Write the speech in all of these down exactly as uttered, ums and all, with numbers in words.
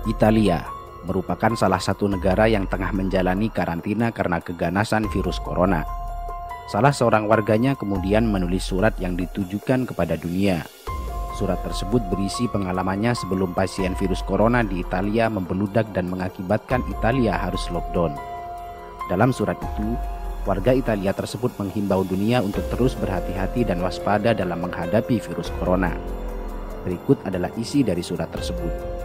Italia merupakan salah satu negara yang tengah menjalani karantina karena keganasan virus corona. Salah seorang warganya kemudian menulis surat yang ditujukan kepada dunia. Surat tersebut berisi pengalamannya sebelum pasien virus corona di Italia membeludak dan mengakibatkan Italia harus lockdown. Dalam surat itu, warga Italia tersebut menghimbau dunia untuk terus berhati-hati dan waspada dalam menghadapi virus corona. Berikut adalah isi dari surat tersebut.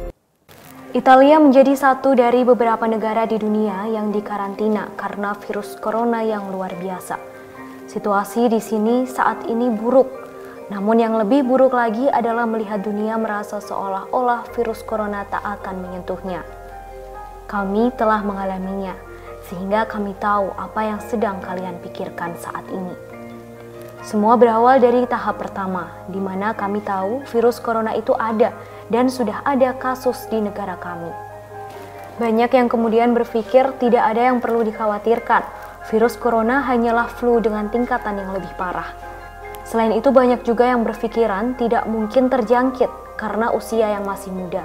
Italia menjadi satu dari beberapa negara di dunia yang dikarantina karena virus corona yang luar biasa. Situasi di sini saat ini buruk, namun yang lebih buruk lagi adalah melihat dunia merasa seolah-olah virus corona tak akan menyentuhnya. Kami telah mengalaminya, sehingga kami tahu apa yang sedang kalian pikirkan saat ini. Semua berawal dari tahap pertama, di mana kami tahu virus corona itu ada dan sudah ada kasus di negara kami. Banyak yang kemudian berpikir tidak ada yang perlu dikhawatirkan, virus corona hanyalah flu dengan tingkatan yang lebih parah. Selain itu banyak juga yang berpikiran tidak mungkin terjangkit karena usia yang masih muda.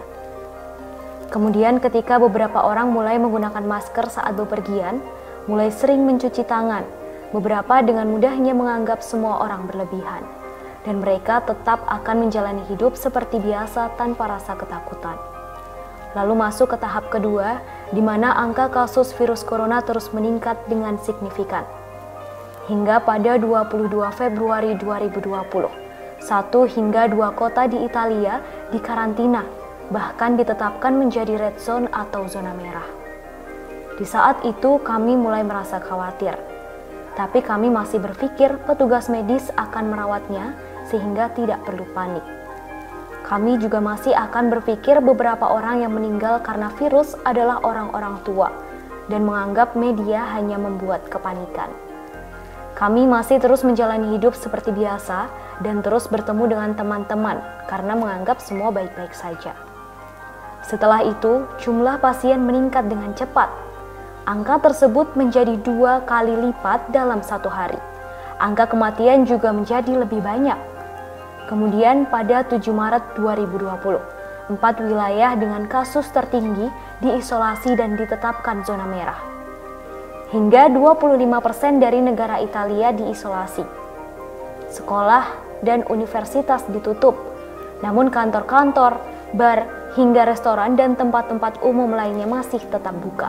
Kemudian ketika beberapa orang mulai menggunakan masker saat bepergian, mulai sering mencuci tangan, beberapa dengan mudahnya menganggap semua orang berlebihan. Dan mereka tetap akan menjalani hidup seperti biasa tanpa rasa ketakutan. Lalu masuk ke tahap kedua, di mana angka kasus virus corona terus meningkat dengan signifikan. Hingga pada dua puluh dua Februari dua ribu dua puluh, satu hingga dua kota di Italia dikarantina, bahkan ditetapkan menjadi red zone atau zona merah. Di saat itu kami mulai merasa khawatir, tapi kami masih berpikir petugas medis akan merawatnya sehingga tidak perlu panik. Kami juga masih akan berpikir beberapa orang yang meninggal karena virus adalah orang-orang tua dan menganggap media hanya membuat kepanikan. Kami masih terus menjalani hidup seperti biasa dan terus bertemu dengan teman-teman karena menganggap semua baik-baik saja. Setelah itu, jumlah pasien meningkat dengan cepat. Angka tersebut menjadi dua kali lipat dalam satu hari. Angka kematian juga menjadi lebih banyak. Kemudian pada tujuh Maret dua ribu dua puluh, empat wilayah dengan kasus tertinggi diisolasi dan ditetapkan zona merah. Hingga dua puluh lima persen dari negara Italia diisolasi. Sekolah dan universitas ditutup, namun kantor-kantor, bar, hingga restoran dan tempat-tempat umum lainnya masih tetap buka.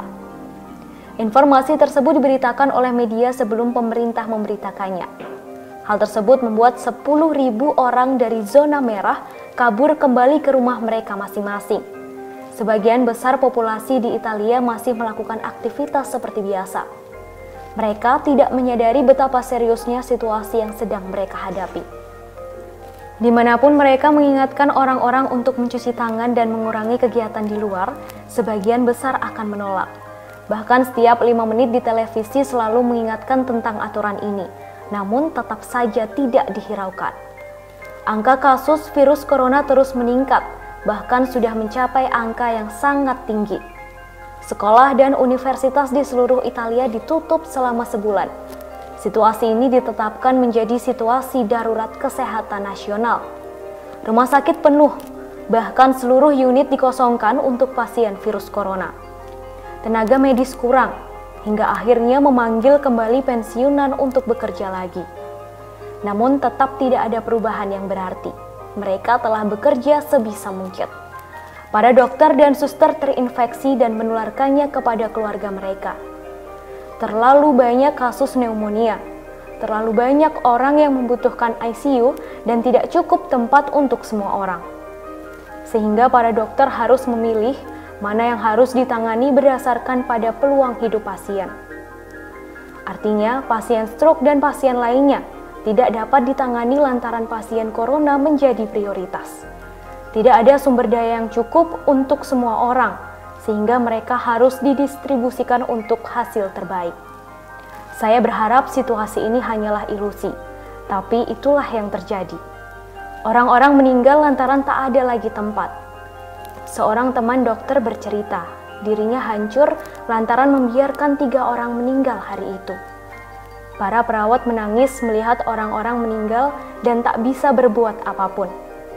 Informasi tersebut diberitakan oleh media sebelum pemerintah memberitakannya. Hal tersebut membuat sepuluh ribu orang dari zona merah kabur kembali ke rumah mereka masing-masing. Sebagian besar populasi di Italia masih melakukan aktivitas seperti biasa. Mereka tidak menyadari betapa seriusnya situasi yang sedang mereka hadapi. Dimanapun mereka mengingatkan orang-orang untuk mencuci tangan dan mengurangi kegiatan di luar, sebagian besar akan menolak. Bahkan setiap lima menit di televisi selalu mengingatkan tentang aturan ini. Namun tetap saja tidak dihiraukan. Angka kasus virus corona terus meningkat, bahkan sudah mencapai angka yang sangat tinggi. Sekolah dan universitas di seluruh Italia ditutup selama sebulan. Situasi ini ditetapkan menjadi situasi darurat kesehatan nasional. Rumah sakit penuh, bahkan seluruh unit dikosongkan untuk pasien virus corona. Tenaga medis kurang, hingga akhirnya memanggil kembali pensiunan untuk bekerja lagi. Namun tetap tidak ada perubahan yang berarti. Mereka telah bekerja sebisa mungkin. Para dokter dan suster terinfeksi dan menularkannya kepada keluarga mereka. Terlalu banyak kasus pneumonia, terlalu banyak orang yang membutuhkan I C U dan tidak cukup tempat untuk semua orang. Sehingga para dokter harus memilih mana yang harus ditangani berdasarkan pada peluang hidup pasien. Artinya, pasien stroke dan pasien lainnya tidak dapat ditangani lantaran pasien corona menjadi prioritas. Tidak ada sumber daya yang cukup untuk semua orang, sehingga mereka harus didistribusikan untuk hasil terbaik. Saya berharap situasi ini hanyalah ilusi, tapi itulah yang terjadi. Orang-orang meninggal lantaran tak ada lagi tempat. Seorang teman dokter bercerita, dirinya hancur lantaran membiarkan tiga orang meninggal hari itu. Para perawat menangis melihat orang-orang meninggal dan tak bisa berbuat apapun.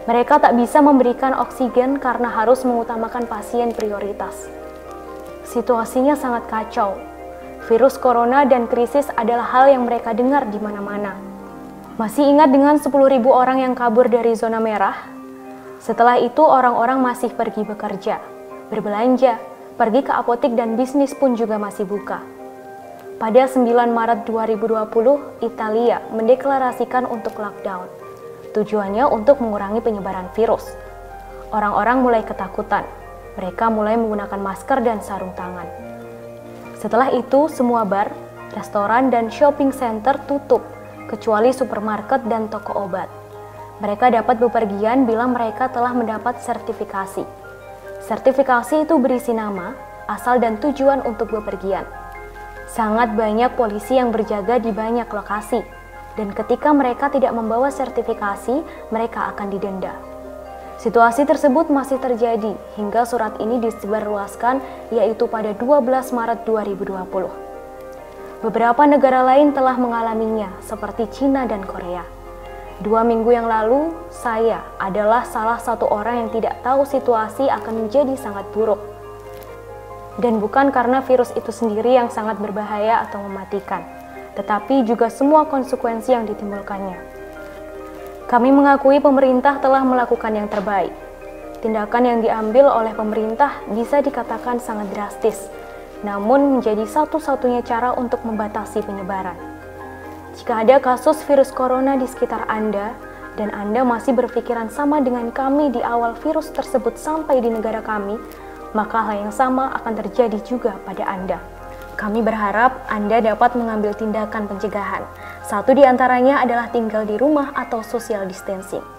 Mereka tak bisa memberikan oksigen karena harus mengutamakan pasien prioritas. Situasinya sangat kacau. Virus corona dan krisis adalah hal yang mereka dengar di mana-mana. Masih ingat dengan sepuluh ribu orang yang kabur dari zona merah? Setelah itu orang-orang masih pergi bekerja, berbelanja, pergi ke apotik dan bisnis pun juga masih buka. Pada sembilan Maret dua ribu dua puluh, Italia mendeklarasikan untuk lockdown. Tujuannya untuk mengurangi penyebaran virus. Orang-orang mulai ketakutan. Mereka mulai menggunakan masker dan sarung tangan. Setelah itu, semua bar, restoran, dan shopping center tutup, kecuali supermarket dan toko obat. Mereka dapat bepergian bila mereka telah mendapat sertifikasi. Sertifikasi itu berisi nama, asal, dan tujuan untuk bepergian. Sangat banyak polisi yang berjaga di banyak lokasi, dan ketika mereka tidak membawa sertifikasi, mereka akan didenda. Situasi tersebut masih terjadi hingga surat ini disebarluaskan, yaitu pada dua belas Maret dua ribu dua puluh. Beberapa negara lain telah mengalaminya, seperti Cina dan Korea. Dua minggu yang lalu, saya adalah salah satu orang yang tidak tahu situasi akan menjadi sangat buruk. Dan bukan karena virus itu sendiri yang sangat berbahaya atau mematikan, tetapi juga semua konsekuensi yang ditimbulkannya. Kami mengakui pemerintah telah melakukan yang terbaik. Tindakan yang diambil oleh pemerintah bisa dikatakan sangat drastis, namun menjadi satu-satunya cara untuk membatasi penyebaran. Jika ada kasus virus corona di sekitar Anda, dan Anda masih berpikiran sama dengan kami di awal virus tersebut sampai di negara kami, maka hal yang sama akan terjadi juga pada Anda. Kami berharap Anda dapat mengambil tindakan pencegahan. Satu di antaranya adalah tinggal di rumah atau social distancing.